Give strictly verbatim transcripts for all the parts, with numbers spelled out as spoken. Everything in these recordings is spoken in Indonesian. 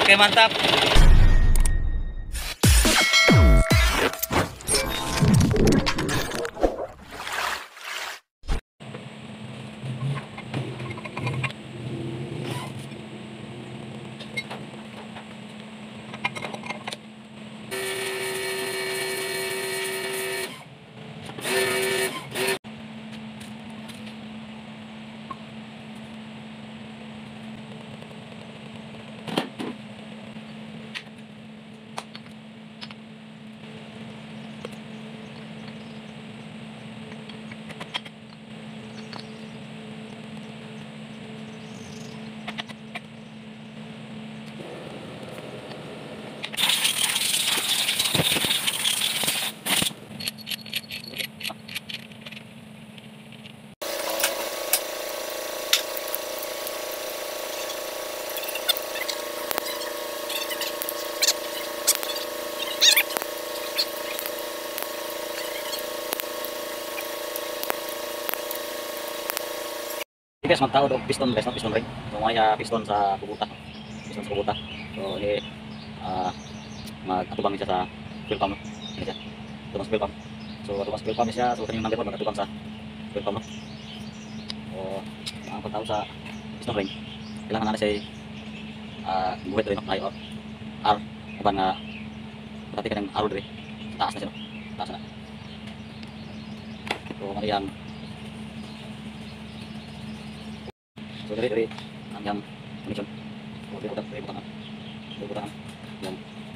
Oke, mantap. Guys, magtao dog piston guys, no? Piston ring. So maya piston sa kubuta. Piston sa kubuta. So ini uh, mag-atubang siya sa fuel pump, no? Ini siya. Atubang sa fuel pump. So atubang sa fuel pump siya. So kanyang number one mag-atubang sa fuel pump, no? So ang pagtao sa piston ring, kailangan na siya uh, buhat rin, no? Ay, R. Iban nga berarti kanyang R rin. Taas na siya, no? Taas na. So mariyang so dari dari yang connection, oh dia udah dari butang, dari butang, yang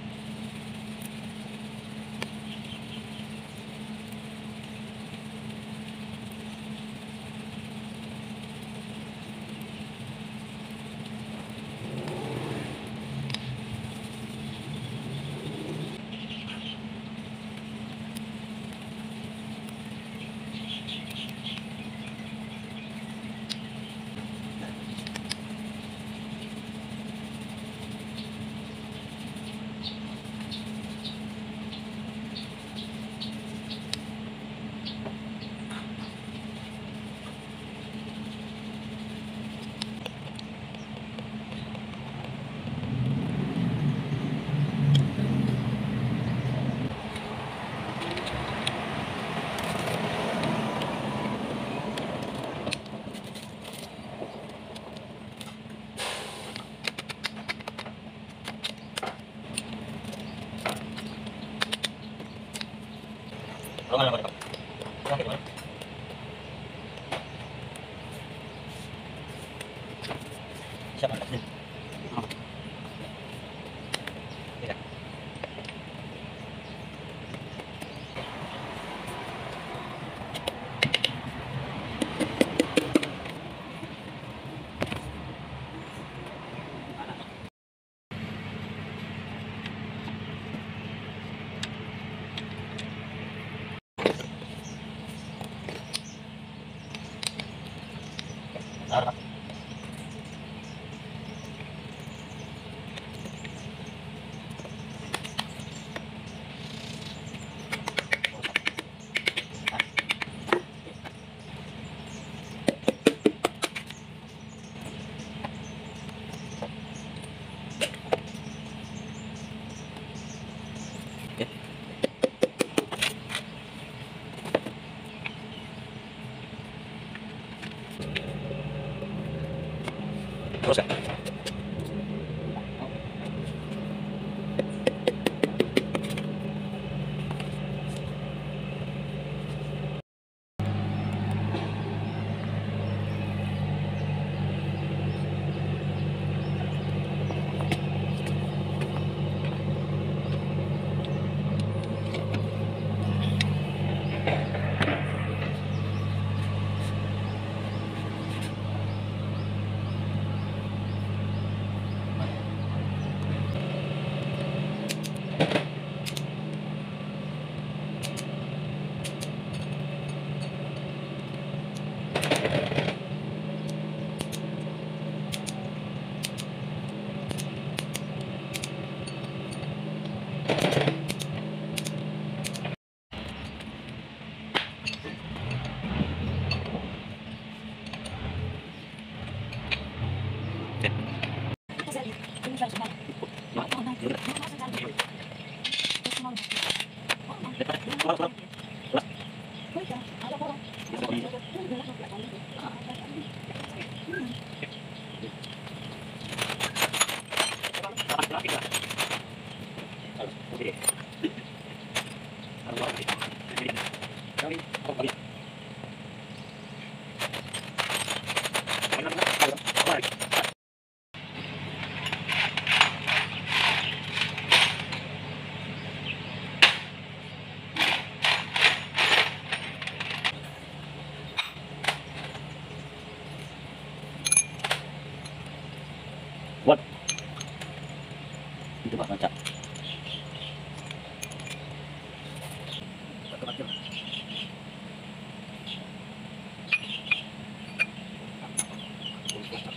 kalau nggak lama dekat, siapa yang kasih? Tidak. Sarap. Terus ya?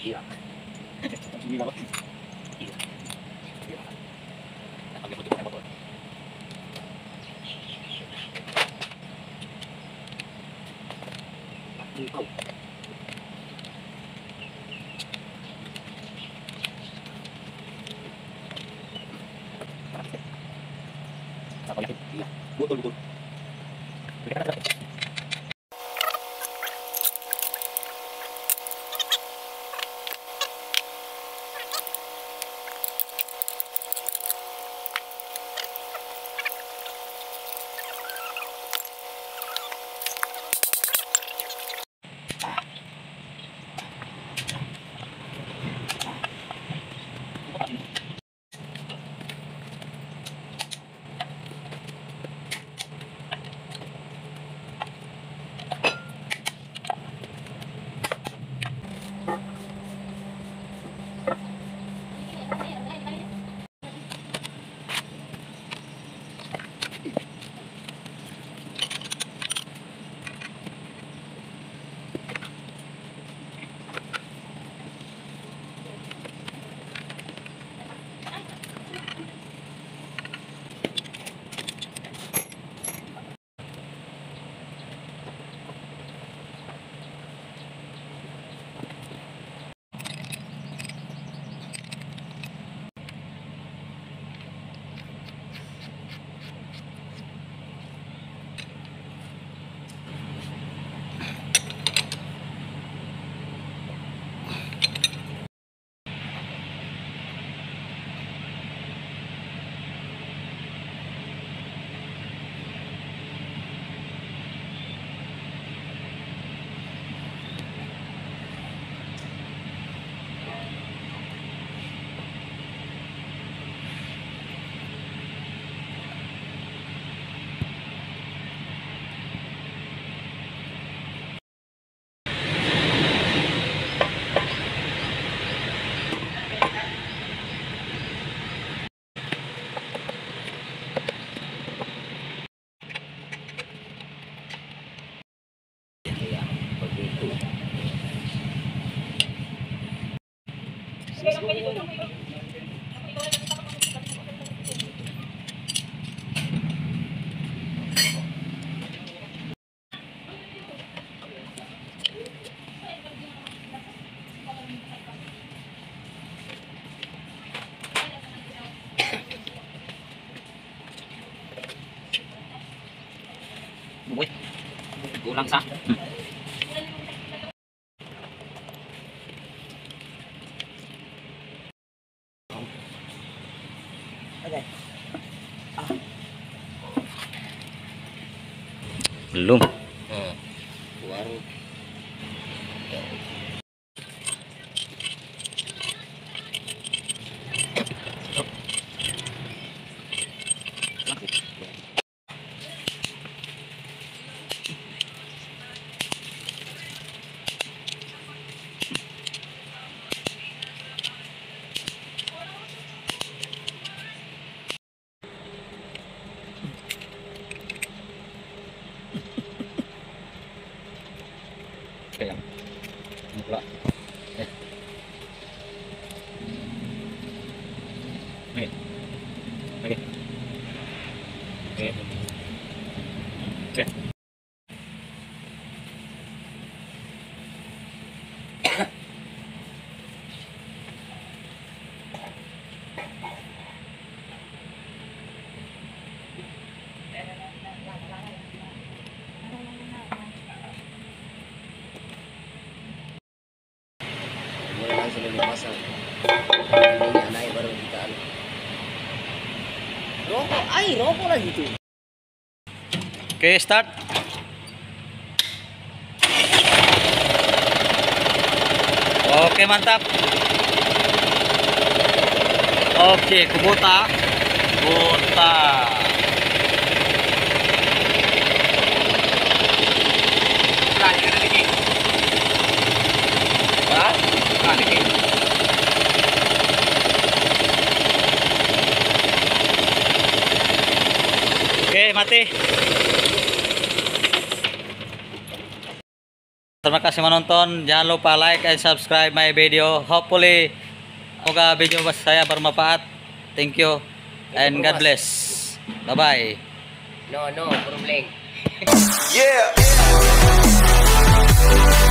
Iya. Gila banget. Iya. Iya. Pakai baju pakai motor. Engkau. Apa itu? Iya. Betul betul. Wih, kurang sah. Oke. Belum. Nah, baru. Oke yang ini pula. Eh. Oke. Oke. Oke. Oke. Mulai langsung dipasang. Ini anaknya baru kita anu. Rokok, ay, rokok lagi tuh. Oke, start. Oke, mantap. Oke, kubota. Kubota. Oke, mati. Terima kasih menonton. Jangan lupa like and subscribe my video. Hopefully, semoga video saya bermanfaat. Thank you and God bless. Bye bye. No, no, problem. Yeah.